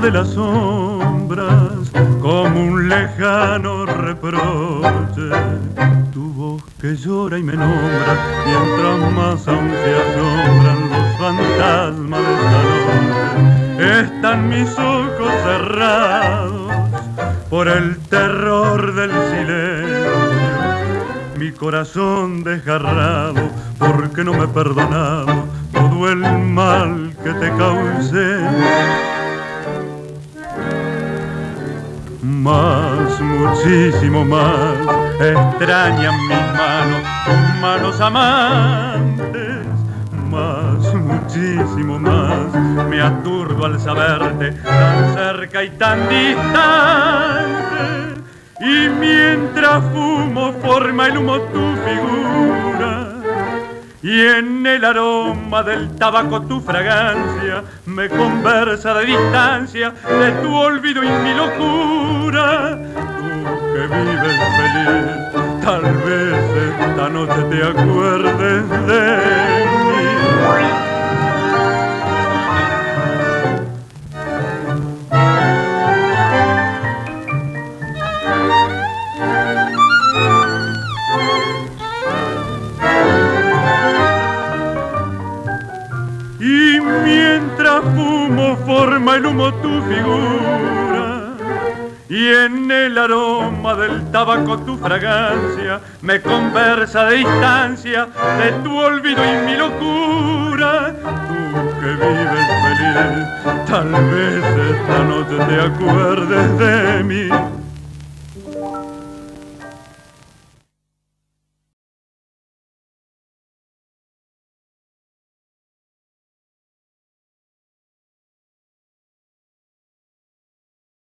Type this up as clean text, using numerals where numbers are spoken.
de las sombras como un lejano reproche. Tu voz que llora y me nombra, mientras más aún se asombran los fantasmas de esta noche. Están mis ojos cerrados por el terror del silencio, mi corazón desgarrado porque no me he perdonado todo el mal que te causé. Más, muchísimo más, extrañan mis manos amantes. Más, muchísimo más, me aturdo al saberte tan cerca y tan distante. Y mientras fumo forma el humo tu figura, y en el aroma del tabaco tu fragancia me conversa de distancia de tu olvido y mi locura. Tú que vives feliz, tal vez esta noche te acuerdes de mí. Y mientras fumo forma el humo tu figura, y en el aroma del tabaco tu fragancia me conversa de distancia de tu olvido y mi locura. Tú que vives feliz, tal vez esta noche te acuerdes de mí.